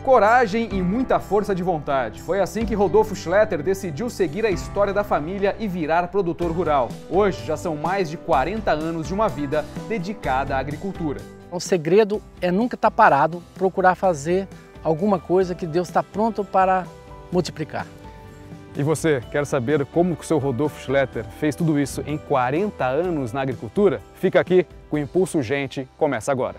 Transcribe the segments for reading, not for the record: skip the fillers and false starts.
Coragem e muita força de vontade. Foi assim que Rodolfo Schletter decidiu seguir a história da família e virar produtor rural. Hoje já são mais de 40 anos de uma vida dedicada à agricultura. O segredo é nunca estar parado, procurar fazer alguma coisa que Deus está pronto para multiplicar. E você, quer saber como o seu Rodolfo Schletter fez tudo isso em 40 anos na agricultura? Fica aqui, o Impulso Gente começa agora.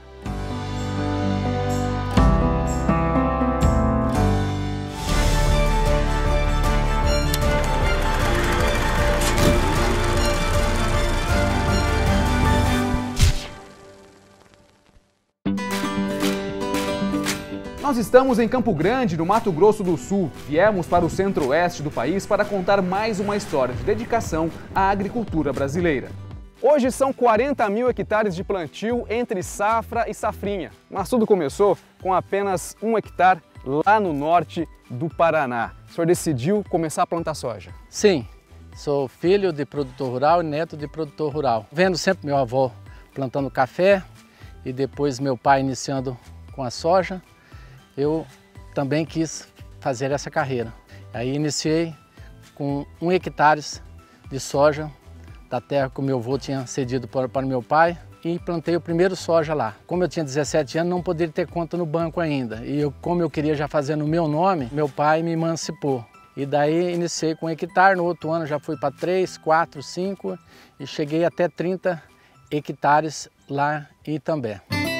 Nós estamos em Campo Grande, no Mato Grosso do Sul. Viemos para o centro-oeste do país para contar mais uma história de dedicação à agricultura brasileira. Hoje são 40 mil hectares de plantio entre safra e safrinha. Mas tudo começou com apenas 1 hectare lá no norte do Paraná. O senhor decidiu começar a plantar soja? Sim, sou filho de produtor rural e neto de produtor rural. Vendo sempre meu avô plantando café e depois meu pai iniciando com a soja, eu também quis fazer essa carreira. Aí iniciei com 1 hectare de soja da terra que o meu avô tinha cedido para o meu pai e plantei o primeiro soja lá. Como eu tinha 17 anos, não poderia ter conta no banco ainda. E como eu queria já fazer no meu nome, meu pai me emancipou. E daí iniciei com 1 hectare, no outro ano já fui para 3, 4, 5 e cheguei até 30 hectares lá em Itambé.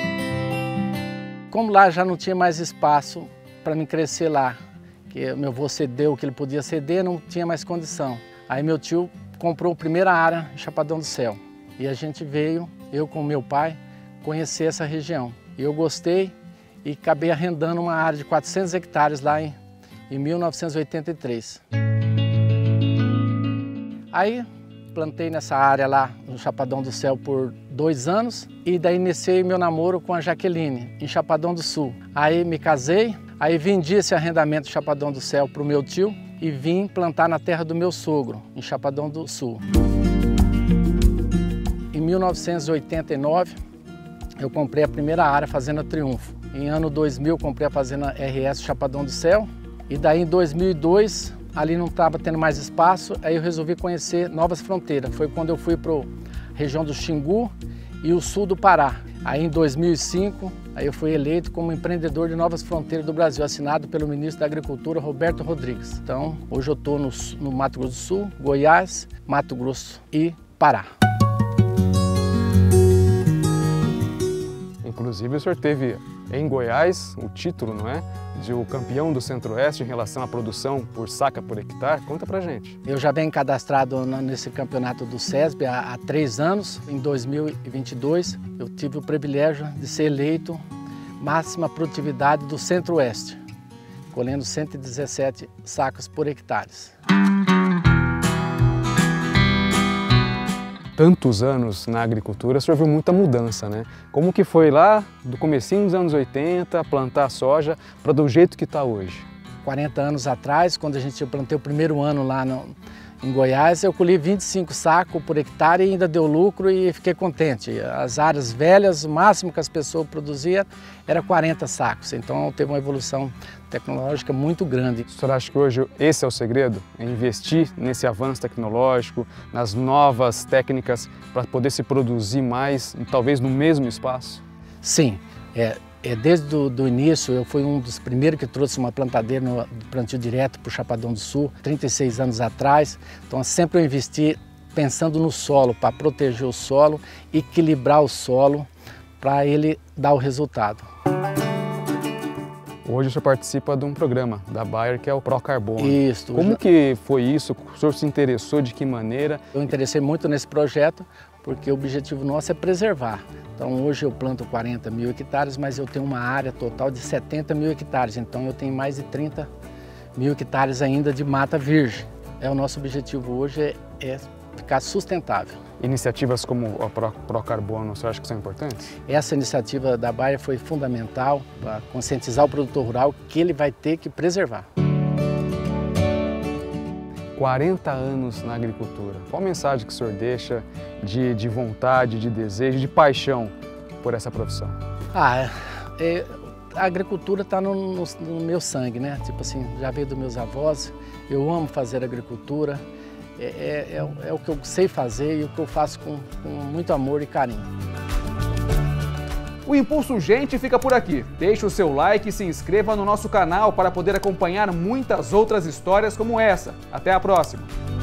Como lá já não tinha mais espaço para me crescer lá, que meu avô cedeu o que ele podia ceder, não tinha mais condição. Aí meu tio comprou a primeira área em Chapadão do Céu. E a gente veio, eu com meu pai, conhecer essa região. E eu gostei e acabei arrendando uma área de 400 hectares lá em 1983. Aí plantei nessa área lá no Chapadão do Céu por 2 anos e daí iniciei meu namoro com a Jaqueline, em Chapadão do Sul. Aí me casei, aí vendi esse arrendamento do Chapadão do Céu para o meu tio e vim plantar na terra do meu sogro, em Chapadão do Sul. Em 1989, eu comprei a primeira área, Fazenda Triunfo. Em ano 2000, comprei a Fazenda RS Chapadão do Céu e daí em 2002, ali não estava tendo mais espaço, aí eu resolvi conhecer novas fronteiras. Foi quando eu fui para a região do Xingu e o sul do Pará. Aí em 2005, aí eu fui eleito como empreendedor de novas fronteiras do Brasil, assinado pelo ministro da Agricultura, Roberto Rodrigues. Então, hoje eu estou no Mato Grosso do Sul, Goiás, Mato Grosso e Pará. Inclusive, o senhor teve em Goiás o título, não é? De o campeão do Centro-Oeste em relação à produção por saca por hectare. Conta pra gente. Eu já venho cadastrado nesse campeonato do SESB há 3 anos. Em 2022, eu tive o privilégio de ser eleito máxima produtividade do Centro-Oeste, colhendo 117 sacas por hectare. Tantos anos na agricultura, o senhor viu muita mudança, né? Como que foi lá do comecinho dos anos 80, plantar soja, para do jeito que está hoje? 40 anos atrás, quando eu plantei o primeiro ano lá em Goiás, eu colhi 25 sacos por hectare e ainda deu lucro e fiquei contente. As áreas velhas, o máximo que as pessoas produziam era 40 sacos, então teve uma evolução tecnológica muito grande. O senhor acha que hoje esse é o segredo? É investir nesse avanço tecnológico, nas novas técnicas para poder se produzir mais, talvez no mesmo espaço? Sim, desde o início eu fui um dos primeiros que trouxe uma plantadeira no plantio direto para o Chapadão do Sul, 36 anos atrás. Então sempre eu investi pensando no solo, para proteger o solo, equilibrar o solo, para ele dar o resultado. Hoje o senhor participa de um programa da Bayer que é o Procarbono. Isso. Como que foi isso? O senhor se interessou de que maneira? Eu me interessei muito nesse projeto porque o objetivo nosso é preservar. Então hoje eu planto 40 mil hectares, mas eu tenho uma área total de 70 mil hectares. Então eu tenho mais de 30 mil hectares ainda de mata virgem. O nosso objetivo hoje é ficar sustentável. Iniciativas como a Procarbono, você acha que são importantes? Essa iniciativa da Bayer foi fundamental para conscientizar o produtor rural que ele vai ter que preservar. 40 anos na agricultura. Qual a mensagem que o senhor deixa de vontade, de desejo, de paixão por essa profissão? A agricultura está no meu sangue, né? Tipo assim, já veio dos meus avós, eu amo fazer agricultura, é o que eu sei fazer e o que eu faço com muito amor e carinho. O Impulso Gente fica por aqui. Deixe o seu like e se inscreva no nosso canal para poder acompanhar muitas outras histórias como essa. Até a próxima!